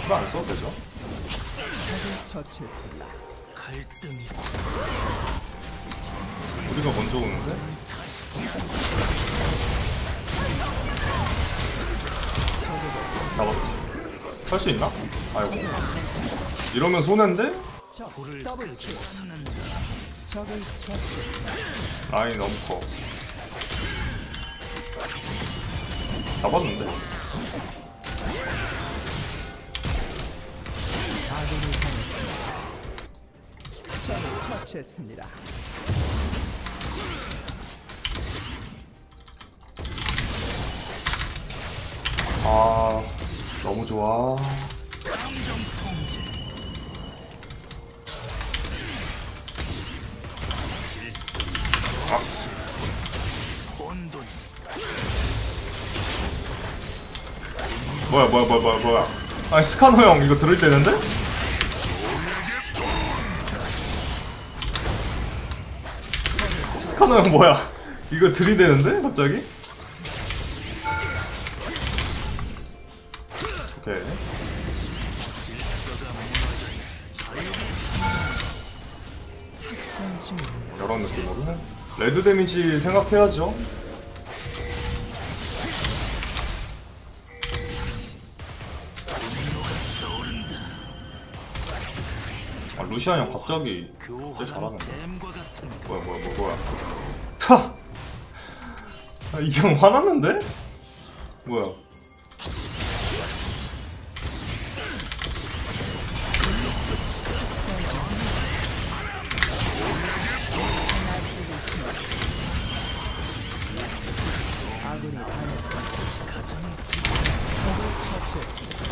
큐 안 써도 되죠? 처치했습니다. 갈등이 우리가 먼저 오는데? 잡았어. 살 수 있나? 아이고. 이러면 손해인데? 더블킬. 적을 처치했습니다. 라인 너무 커. 잡았는데? 아군이 당했습니다. 적을 처치했습니다. 아, 너무 좋아. 뭐야. 아니, 스카노 형, 이거 들을 때는데? 스카노 형 뭐야? 이거 들이대는데? 갑자기? 오케이. 이런 느낌으로 레드 데미지 생각해야죠. 아, 루시안 형 갑자기 진짜 잘하네. 뭐야. 타! 아, 이 형 화났는데? 뭐야? 아군이 당했습니다. 적을 처치했습니다.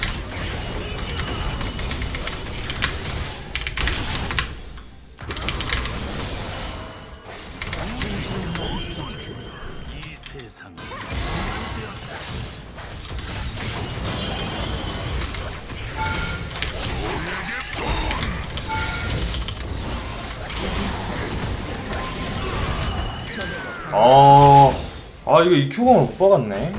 이 세상 이거 EQ공을 못 박았네.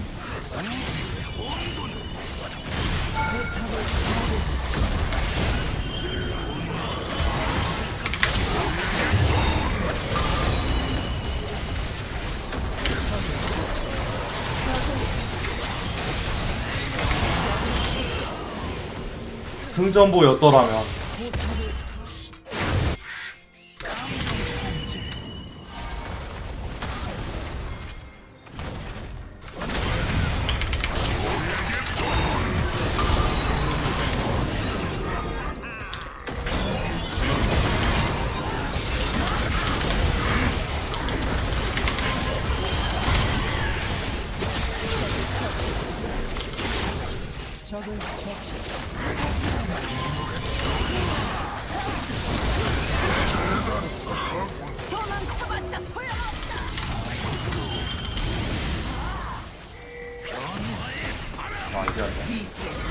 승전보였더라면. 적을 처치했습니다. 도망쳐봤자 소용없다. 아, 이게 아니야.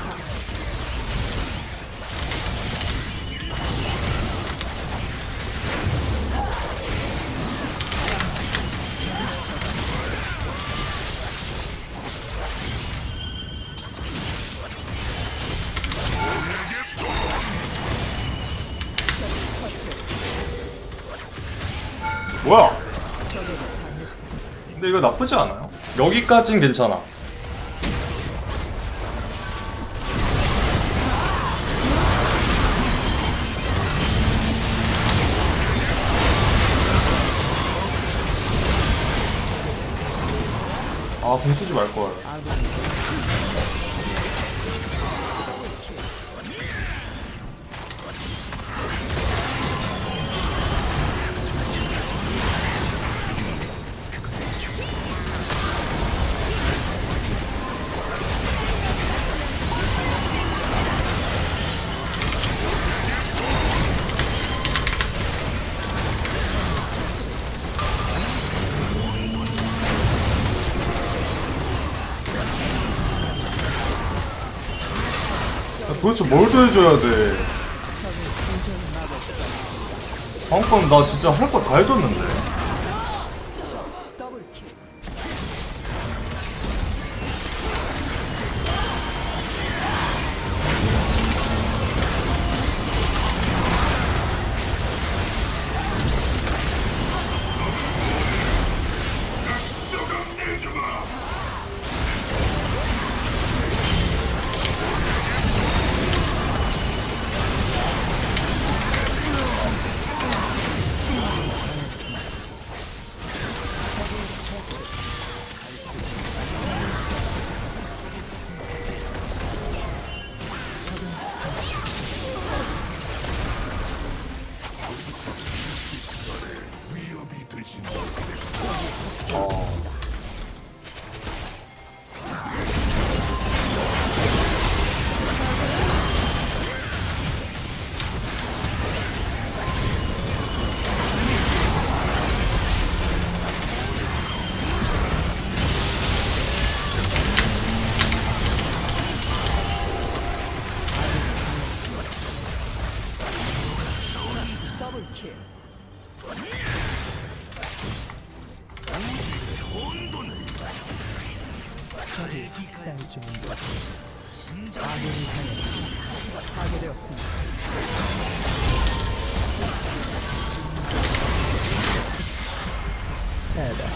뭐야? 근데 이거 나쁘지 않아요? 여기까진 괜찮아. 아, 공 쓰지 말걸. 도대체 뭘 더 해줘야 돼? 방금 나 진짜 할 거 다 해줬는데. 더블킬. 적이 학살 중입니다. 아군이 당했습니다. 파괴되었습니다. 패배.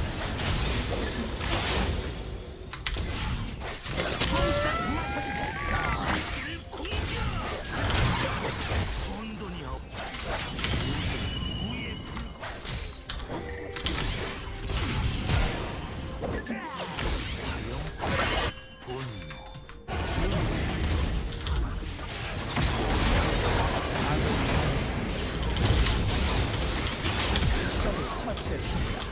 적을 처치했습니다.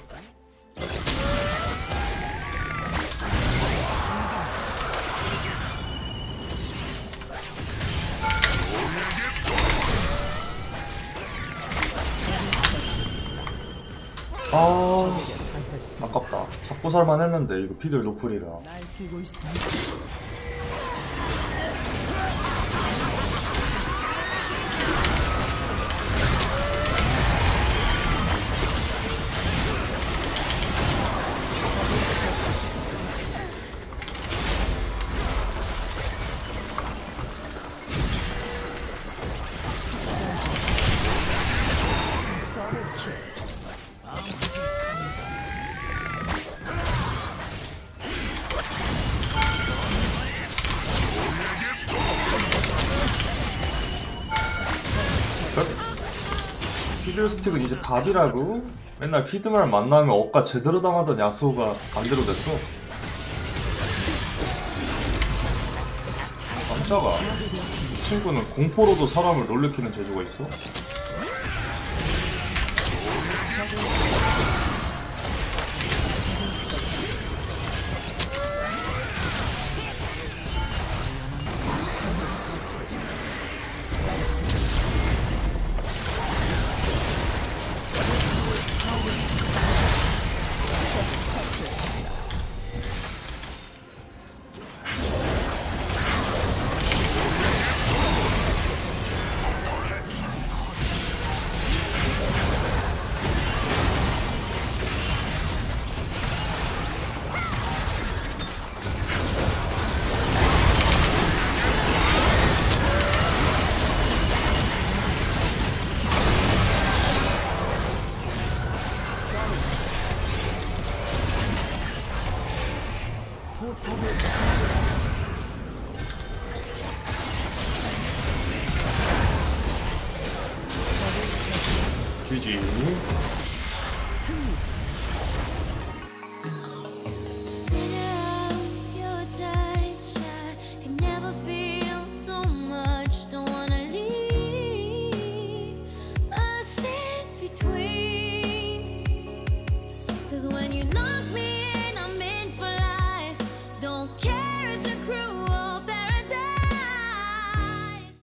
아 적에게 당했습니다. 아깝다. 잡고 살만 했는데 이거 피들 노플이라. 날뛰고 있습니다. 피들 스틱은 이제 밥이라고? 맨날 피드만 만나면 억까 제대로 당하던 야스오가 반대로 됐어. 깜짝아. 이 친구는 공포로도 사람을 놀래키는 재주가 있어. GG.